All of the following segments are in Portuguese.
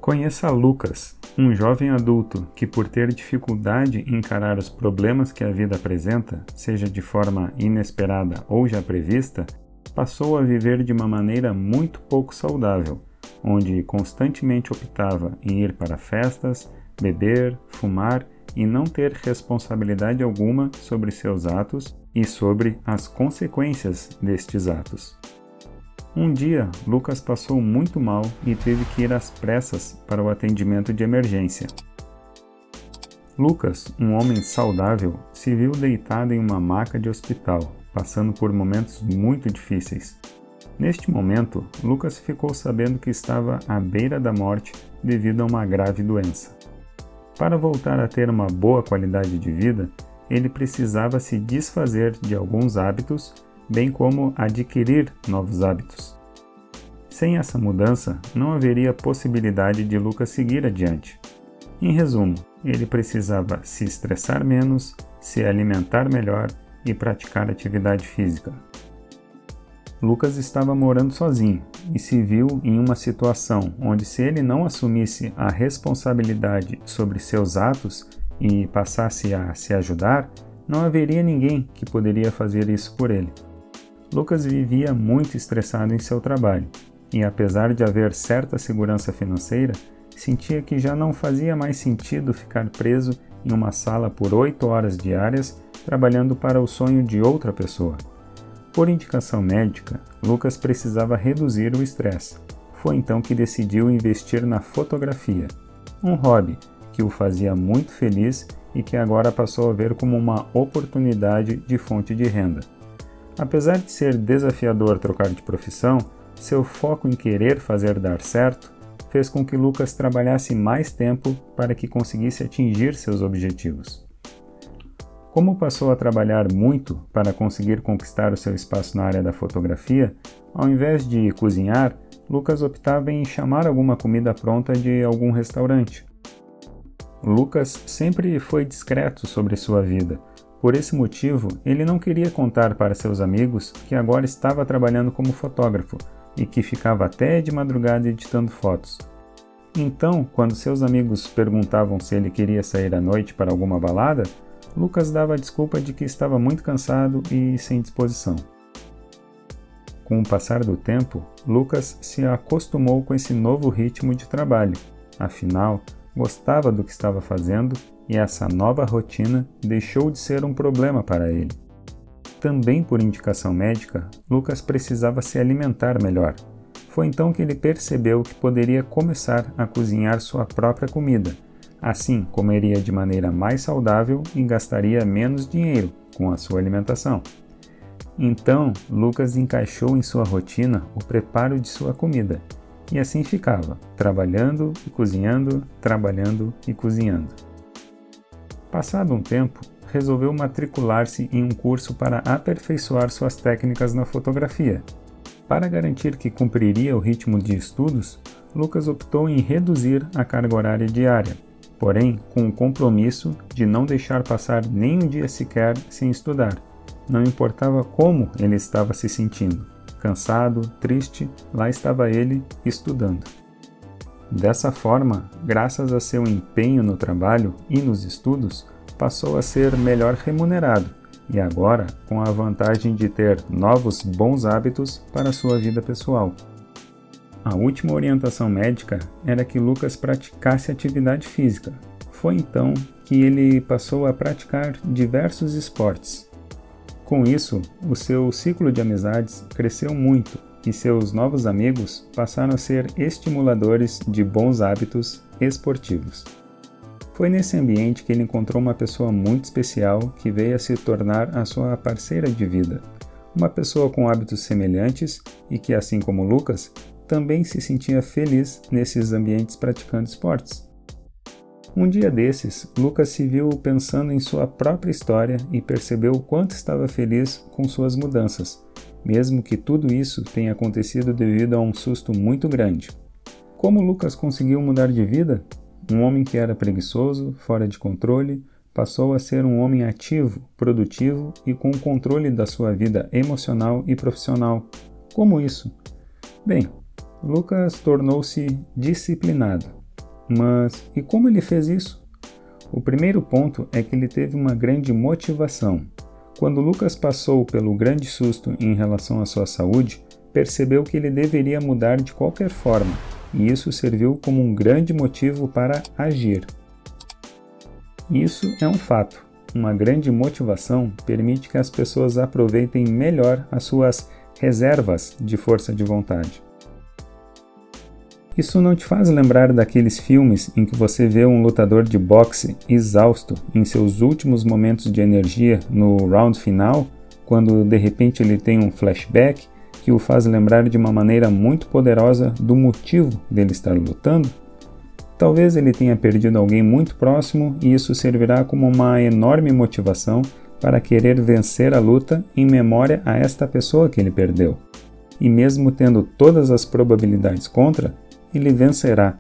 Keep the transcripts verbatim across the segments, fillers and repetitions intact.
Conheça Lucas, um jovem adulto que, por ter dificuldade em encarar os problemas que a vida apresenta, seja de forma inesperada ou já prevista, passou a viver de uma maneira muito pouco saudável, onde constantemente optava em ir para festas, beber, fumar e não ter responsabilidade alguma sobre seus atos e sobre as consequências destes atos. Um dia, Lucas passou muito mal e teve que ir às pressas para o atendimento de emergência. Lucas, um homem saudável, se viu deitado em uma maca de hospital, passando por momentos muito difíceis. Neste momento, Lucas ficou sabendo que estava à beira da morte devido a uma grave doença. Para voltar a ter uma boa qualidade de vida, ele precisava se desfazer de alguns hábitos, bem como adquirir novos hábitos. Sem essa mudança, não haveria possibilidade de Lucas seguir adiante. Em resumo, ele precisava se estressar menos, se alimentar melhor e praticar atividade física. Lucas estava morando sozinho e se viu em uma situação onde, se ele não assumisse a responsabilidade sobre seus atos e passasse a se ajudar, não haveria ninguém que poderia fazer isso por ele. Lucas vivia muito estressado em seu trabalho e, apesar de haver certa segurança financeira, sentia que já não fazia mais sentido ficar preso em uma sala por oito horas diárias trabalhando para o sonho de outra pessoa. Por indicação médica, Lucas precisava reduzir o estresse. Foi então que decidiu investir na fotografia, um hobby que o fazia muito feliz e que agora passou a ver como uma oportunidade de fonte de renda. Apesar de ser desafiador trocar de profissão, seu foco em querer fazer dar certo fez com que Lucas trabalhasse mais tempo para que conseguisse atingir seus objetivos. Como passou a trabalhar muito para conseguir conquistar o seu espaço na área da fotografia, ao invés de cozinhar, Lucas optava em chamar alguma comida pronta de algum restaurante. Lucas sempre foi discreto sobre sua vida. Por esse motivo, ele não queria contar para seus amigos que agora estava trabalhando como fotógrafo e que ficava até de madrugada editando fotos. Então, quando seus amigos perguntavam se ele queria sair à noite para alguma balada, Lucas dava a desculpa de que estava muito cansado e sem disposição. Com o passar do tempo, Lucas se acostumou com esse novo ritmo de trabalho. Afinal, gostava do que estava fazendo e essa nova rotina deixou de ser um problema para ele. Também por indicação médica, Lucas precisava se alimentar melhor. Foi então que ele percebeu que poderia começar a cozinhar sua própria comida. Assim, comeria de maneira mais saudável e gastaria menos dinheiro com a sua alimentação. Então, Lucas encaixou em sua rotina o preparo de sua comida. E assim ficava, trabalhando e cozinhando, trabalhando e cozinhando. Passado um tempo, resolveu matricular-se em um curso para aperfeiçoar suas técnicas na fotografia. Para garantir que cumpriria o ritmo de estudos, Lucas optou em reduzir a carga horária diária, porém com o compromisso de não deixar passar nem um dia sequer sem estudar. Não importava como ele estava se sentindo, cansado, triste, lá estava ele estudando. Dessa forma, graças a seu empenho no trabalho e nos estudos, passou a ser melhor remunerado e agora com a vantagem de ter novos bons hábitos para sua vida pessoal. A última orientação médica era que Lucas praticasse atividade física. Foi então que ele passou a praticar diversos esportes. Com isso, o seu ciclo de amizades cresceu muito e seus novos amigos passaram a ser estimuladores de bons hábitos esportivos. Foi nesse ambiente que ele encontrou uma pessoa muito especial que veio a se tornar a sua parceira de vida. Uma pessoa com hábitos semelhantes e que, assim como Lucas, também se sentia feliz nesses ambientes praticando esportes. Um dia desses, Lucas se viu pensando em sua própria história e percebeu o quanto estava feliz com suas mudanças, mesmo que tudo isso tenha acontecido devido a um susto muito grande. Como Lucas conseguiu mudar de vida? Um homem que era preguiçoso, fora de controle, passou a ser um homem ativo, produtivo e com controle da sua vida emocional e profissional. Como isso? Bem, Lucas tornou-se disciplinado. Mas e como ele fez isso? O primeiro ponto é que ele teve uma grande motivação. Quando Lucas passou pelo grande susto em relação à sua saúde, percebeu que ele deveria mudar de qualquer forma, e isso serviu como um grande motivo para agir. Isso é um fato. Uma grande motivação permite que as pessoas aproveitem melhor as suas reservas de força de vontade. Isso não te faz lembrar daqueles filmes em que você vê um lutador de boxe exausto em seus últimos momentos de energia no round final, quando de repente ele tem um flashback que o faz lembrar de uma maneira muito poderosa do motivo dele estar lutando? Talvez ele tenha perdido alguém muito próximo e isso servirá como uma enorme motivação para querer vencer a luta em memória a esta pessoa que ele perdeu. E mesmo tendo todas as probabilidades contra, ele vencerá.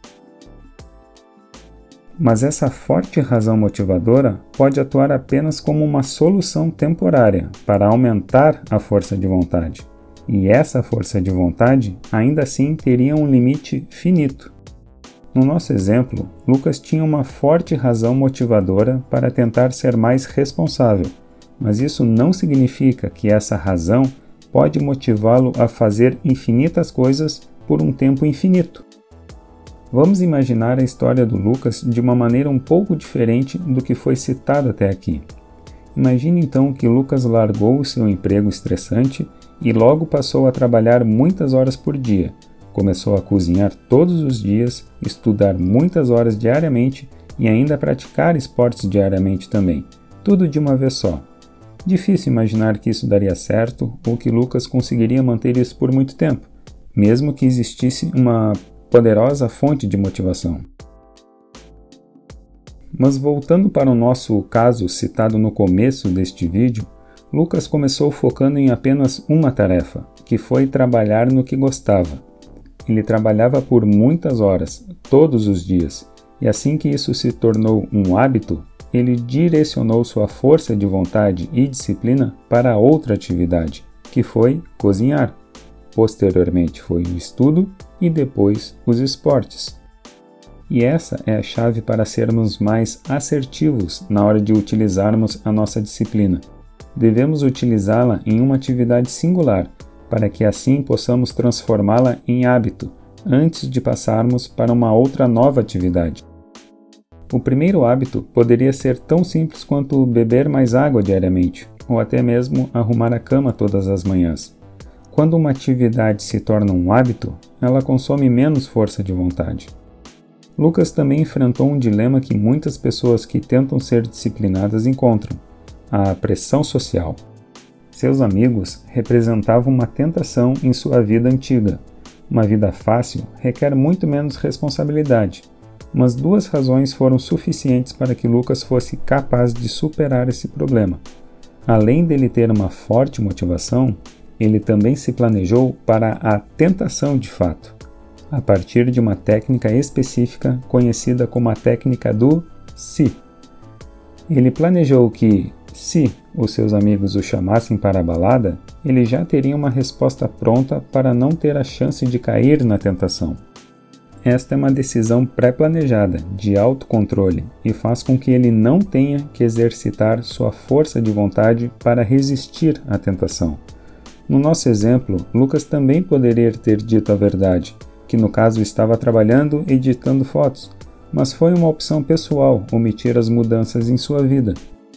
Mas essa forte razão motivadora pode atuar apenas como uma solução temporária para aumentar a força de vontade. E essa força de vontade ainda assim teria um limite finito. No nosso exemplo, Lucas tinha uma forte razão motivadora para tentar ser mais responsável, mas isso não significa que essa razão pode motivá-lo a fazer infinitas coisas por um tempo infinito. Vamos imaginar a história do Lucas de uma maneira um pouco diferente do que foi citado até aqui. Imagine então que Lucas largou o seu emprego estressante e logo passou a trabalhar muitas horas por dia. Começou a cozinhar todos os dias, estudar muitas horas diariamente e ainda praticar esportes diariamente também, tudo de uma vez só. Difícil imaginar que isso daria certo ou que Lucas conseguiria manter isso por muito tempo, mesmo que existisse uma poderosa fonte de motivação. Mas voltando para o nosso caso citado no começo deste vídeo, Lucas começou focando em apenas uma tarefa, que foi trabalhar no que gostava. Ele trabalhava por muitas horas, todos os dias, e assim que isso se tornou um hábito, ele direcionou sua força de vontade e disciplina para outra atividade, que foi cozinhar. Posteriormente foi o estudo e depois os esportes. E essa é a chave para sermos mais assertivos na hora de utilizarmos a nossa disciplina. Devemos utilizá-la em uma atividade singular, para que assim possamos transformá-la em hábito, antes de passarmos para uma outra nova atividade. O primeiro hábito poderia ser tão simples quanto beber mais água diariamente, ou até mesmo arrumar a cama todas as manhãs. Quando uma atividade se torna um hábito, ela consome menos força de vontade. Lucas também enfrentou um dilema que muitas pessoas que tentam ser disciplinadas encontram: a pressão social. Seus amigos representavam uma tentação em sua vida antiga. Uma vida fácil requer muito menos responsabilidade, mas duas razões foram suficientes para que Lucas fosse capaz de superar esse problema. Além dele ter uma forte motivação, ele também se planejou para a tentação de fato, a partir de uma técnica específica conhecida como a técnica do se. Ele planejou que, se os seus amigos o chamassem para a balada, ele já teria uma resposta pronta para não ter a chance de cair na tentação. Esta é uma decisão pré-planejada, de autocontrole, e faz com que ele não tenha que exercitar sua força de vontade para resistir à tentação. No nosso exemplo, Lucas também poderia ter dito a verdade, que no caso estava trabalhando e editando fotos, mas foi uma opção pessoal omitir as mudanças em sua vida.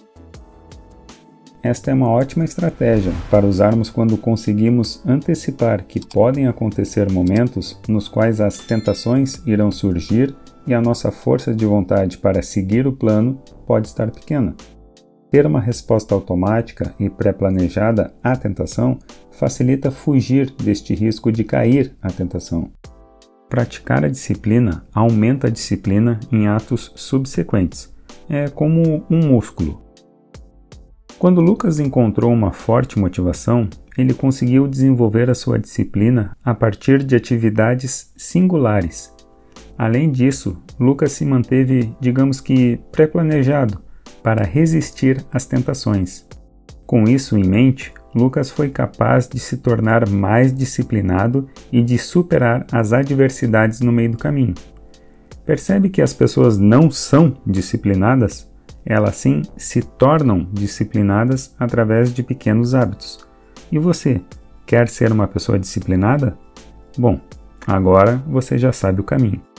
Esta é uma ótima estratégia para usarmos quando conseguimos antecipar que podem acontecer momentos nos quais as tentações irão surgir e a nossa força de vontade para seguir o plano pode estar pequena. Ter uma resposta automática e pré-planejada à tentação facilita fugir deste risco de cair à tentação. Praticar a disciplina aumenta a disciplina em atos subsequentes. É como um músculo. Quando Lucas encontrou uma forte motivação, ele conseguiu desenvolver a sua disciplina a partir de atividades singulares. Além disso, Lucas se manteve, digamos que, pré-planejado para resistir às tentações. Com isso em mente, Lucas foi capaz de se tornar mais disciplinado e de superar as adversidades no meio do caminho. Percebe que as pessoas não são disciplinadas? Elas sim se tornam disciplinadas através de pequenos hábitos. E você, quer ser uma pessoa disciplinada? Bom, agora você já sabe o caminho.